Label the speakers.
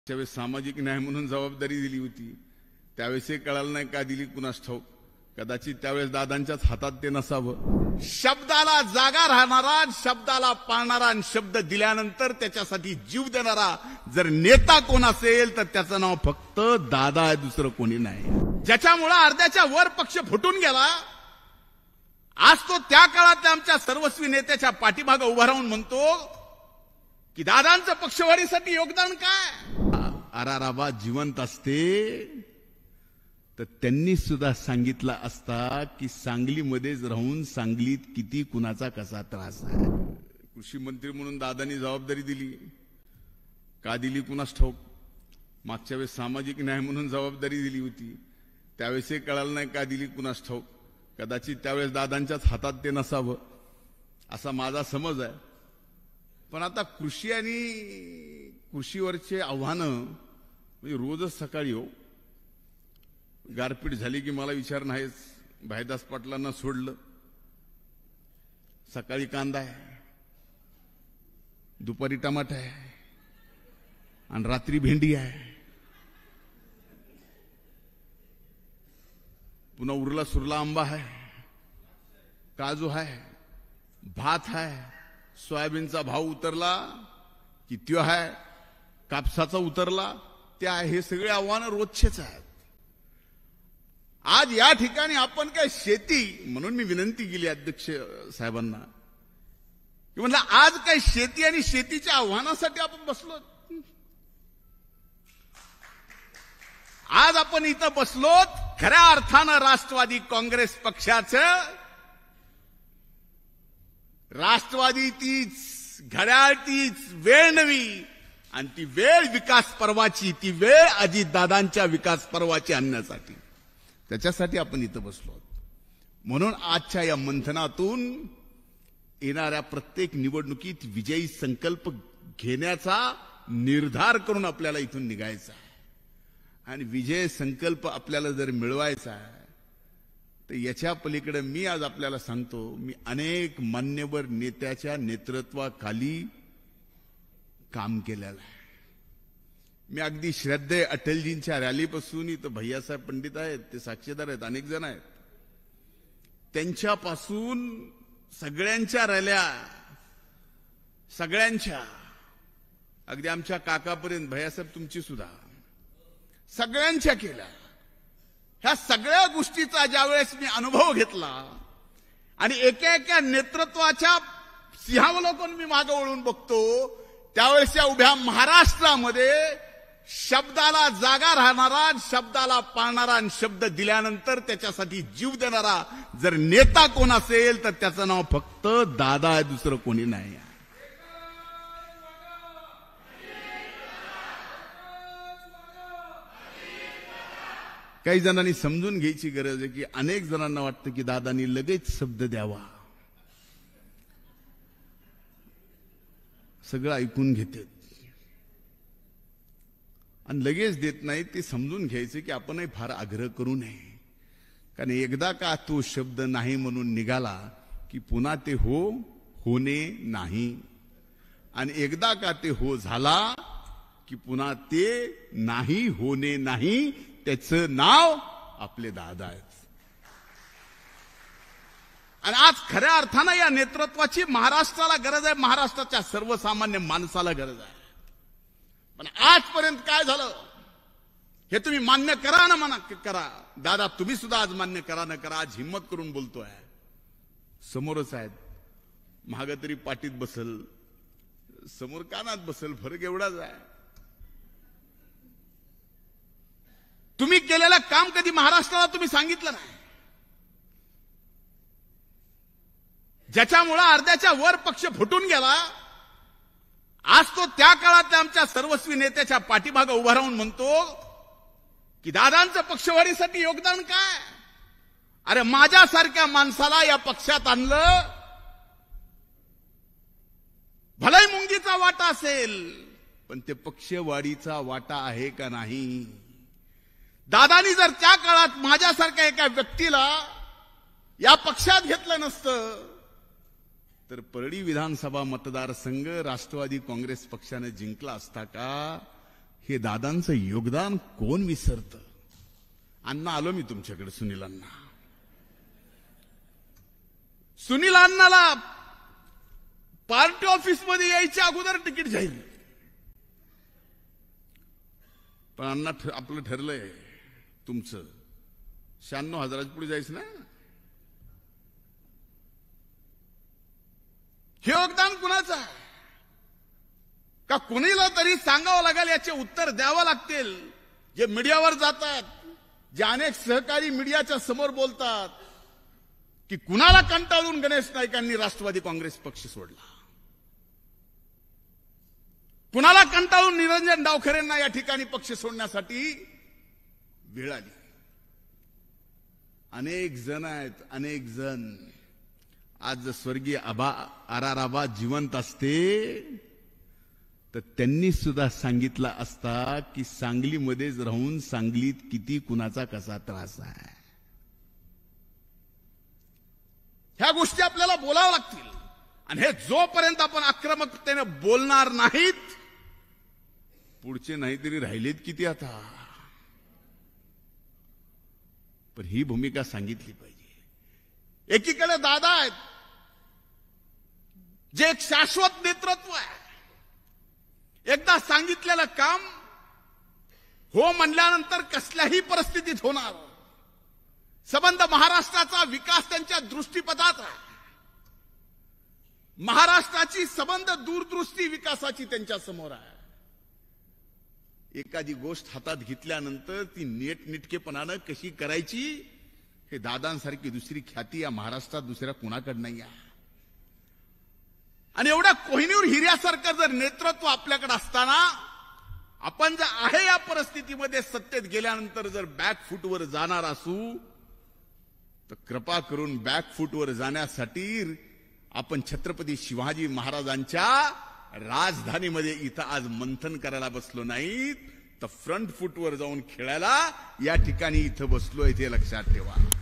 Speaker 1: त्यावेळेस सामाजिक न्याय म्हणून जबाबदारी दिली होती, त्यावेळेस हे कळालं नाही का दिली कुणास ठाऊक. कदाचित त्यावेळेस दादांच्याच हातात ते नसावं. शब्दाला जागा राहणारा, शब्दाला पाळणारा आणि शब्द दिल्यानंतर त्याच्यासाठी जीव देणारा जर नेता कोण असेल तर त्याचं नाव फक्त दादा आहे, दुसरं कोणी नाही. ज्याच्यामुळे अर्ध्याच्या वर पक्ष फुटून गेला, आज तो त्या काळातल्या आमच्या सर्वस्वी नेत्याच्या पाठीमागे उभा राहून म्हणतो की दादांचं पक्षवाढीसाठी योगदान काय. आराराबा जिवंत असते तर त्यांनी सुद्धा सांगितलं असता की सांगलीमध्येच राहून सांगलीत किती कुणाचा कसा त्रास आहे. कृषी मंत्री म्हणून दादांनी जबाबदारी दिली, का दिली कुणास ठाऊक. मागच्या वेळेस सामाजिक न्याय म्हणून जबाबदारी दिली होती, त्यावेळेस हे कळालं नाही का दिली कुणास ठाऊक. कदाचित त्यावेळेस दादांच्याच हातात ते नसावं असा माझा समज आहे. पण आता कृषी आणि कृषीवरचे आव्हानं म्हणजे रोजच सकाळी हो गारपीट झाली की मला विचार नाहीच. भाईदास पाटलांना सोडलं, सकाळी कांदा आहे, दुपारी टमाटा आहे आणि रात्री भेंडी आहे. पुन्हा उरला सुरला आंबा आहे, काजू आहे, भात आहे, सोयाबीनचा भाव उतरला की त्यो आहे, कापसाचा उतरला ते आहे. हे सगळे आव्हानं रोजचेच आहेत. आज या ठिकाणी आपण काय शेती म्हणून मी विनंती केली अध्यक्ष साहेबांना की म्हणलं आज काय शेती आणि शेतीच्या आव्हानासाठी आपण बसलो. आज आपण इथं बसलो खऱ्या अर्थानं राष्ट्रवादी काँग्रेस पक्षाचं, राष्ट्रवादी तीच, घड्याळ तीच, वेळ नवी आणि ती वेळ विकास पर्वाची, ती वेळ अजितदादांच्या विकास पर्वाची आणण्यासाठी, त्याच्यासाठी आपण इथं बसलो. म्हणून आजच्या या मंथनातून येणाऱ्या प्रत्येक निवडणुकीत विजयी संकल्प घेण्याचा निर्धार करून आपल्याला इथून निघायचा आहे. आणि विजय संकल्प आपल्याला जर मिळवायचा आहे तर याच्या पलीकडे मी आज आपल्याला सांगतो, मी अनेक मान्यवर नेत्याच्या नेतृत्वाखाली काम केलेलं आहे. मी अगदी श्रद्धेय अटलजींच्या रॅलीपासून इथं भैयासाहेब पंडित आहेत, ते साक्षीदार आहेत, अनेक जण आहेत, त्यांच्यापासून सगळ्यांच्या रॅल्या, सगळ्यांच्या, अगदी आमच्या काकापर्यंत, भैयासाहेब तुमची सुद्धा, सगळ्यांच्या केल्या. ह्या सगळ्या गोष्टीचा ज्यावेळेस मी अनुभव घेतला आणि एका एका नेतृत्वाच्या सिंहावलोकन मी मागे वळून बघतो, त्यावेळेस या उभ्या महाराष्ट्रामध्ये शब्दाला जागा राहणारा, शब्दाला पाळणारा आणि शब्द दिल्यानंतर त्याच्यासाठी जीव देणारा जर नेता कोण असेल तर त्याचं नाव फक्त दादा आहे, दुसरं कोणी नाही. काही जणांनी समजून घ्यायची गरज आहे की अनेक जणांना वाटतं की दादांनी लगेच शब्द द्यावा, सगळं ऐकून घेतात आणि लगेच देत नाही. ते समजून घ्यायचं की आपणही फार आग्रह करू नये, कारण एकदा का तो शब्द नाही म्हणून निघाला की पुन्हा ते होणे नाही, आणि एकदा का ते हो झाला की पुन्हा ते नाही होणे नाही, त्याचं नाव आपले दादा आहेत. आणि आज खऱ्या अर्थानं या नेतृत्वाची महाराष्ट्राला गरज आहे, महाराष्ट्राच्या सर्वसामान्य माणसाला गरज आहे. पण आजपर्यंत काय झालं हे तुम्ही मान्य करा ना, म्हणा करा दादा, तुम्ही सुद्धा आज मान्य करा ना करा. आज हिम्मत करून बोलतोय, समोरच आहेत, महाग तरी पाठीत बसल, समोर कानात बसल, फरक एवढाच आहे. तुम्ही केलेलं काम कधी महाराष्ट्राला तुम्ही सांगितलं नाही, ज्याच्यामुळे अर्ध्याच्या वर पक्ष फुटून गेला. आज तो त्या काळातल्या आमच्या सर्वस्वी नेत्याच्या पाठीमागे उभा राहून म्हणतो की दादांचं पक्षवाढीसाठी योगदान काय. अरे माझ्यासारख्या माणसाला या पक्षात आणलं, भलाई मुंगीचा वाटा असेल पण ते पक्षवाढीचा वाटा आहे का नाही. दादानी जर त्या काळात माझ्यासारख्या एका व्यक्तीला या पक्षात घेतलं नसतं तर परळी विधानसभा मतदारसंघ राष्ट्रवादी काँग्रेस पक्षाने जिंकला असता का. हे दादांचं योगदान कोण विसरतं? अण्णा आलो मी तुमच्याकडे. सुनील अण्णाला पार्टी ऑफिसमध्ये यायच्या अगोदर तिकीट जाहीर. पण अण्णा आपलं ठरलंय तुमचं 96,000 पुढे जायचं ना. हे योगदान कुणाचं आहे का कुणीला तरी सांगावं लागेल, याचे उत्तर द्यावं लागतील. जे मीडियावर जातात, जे अनेक सहकारी मीडियाच्या समोर बोलतात की कुणाला कंटाळून गणेश नाईकांनी राष्ट्रवादी काँग्रेस पक्ष सोडला, कुणाला कंटाळून निरंजन डावखरेंना या ठिकाणी पक्ष सोडण्यासाठी वेळ आली. अनेक जण आहेत, अनेक जण. आज स्वर्गीय आराराबा जिवंत असते तर त्यांनी सुद्धा सांगितलं असता की सांगलीमध्येच राहून सांगलीत किती कुणाचा कसा त्रास आहे. ह्या गोष्टी आपल्याला बोलाव्या लागतील. आणि हे जोपर्यंत आपण आक्रमकतेने बोलणार नाहीत, पुढचे नाहीतरी राहिलेत किती आता. पण ही भूमिका सांगितली पाहिजे. एकीकडे दादा आहेत जे एक शाश्वत नेतृत्व आहे. एकदा सांगितलेलं काम हो म्हणल्यानंतर कसल्याही परिस्थितीत होणार. संबंध महाराष्ट्राचा विकास त्यांच्या दृष्टीपथात आहे. महाराष्ट्राची संबंध दूरदृष्टी विकासाची त्यांच्या समोर आहे. एखादी गोष्ट हातात घेतल्यानंतर ती नीटनेटकेपणानं कशी करायची, हे दादांसारखी दुसरी ख्याती या महाराष्ट्रात दुसऱ्या कुणाकडे नाही आहे. आणि एवढ्या कोहिनूर हिऱ्यासारखं जर नेतृत्व आपल्याकडे असताना आपण जर आहे या परिस्थितीमध्ये सत्तेत गेल्यानंतर जर बॅकफूटवर जाणार असू, तर कृपा करून बॅकफूटवर जाण्यासाठी आपण छत्रपती शिवाजी महाराजांच्या राजधानीमध्ये इथं आज मंथन करायला बसलो नाहीत, तर फ्रंट फूटवर जाऊन खेळायला या ठिकाणी इथं बसलोय, ते लक्षात ठेवा.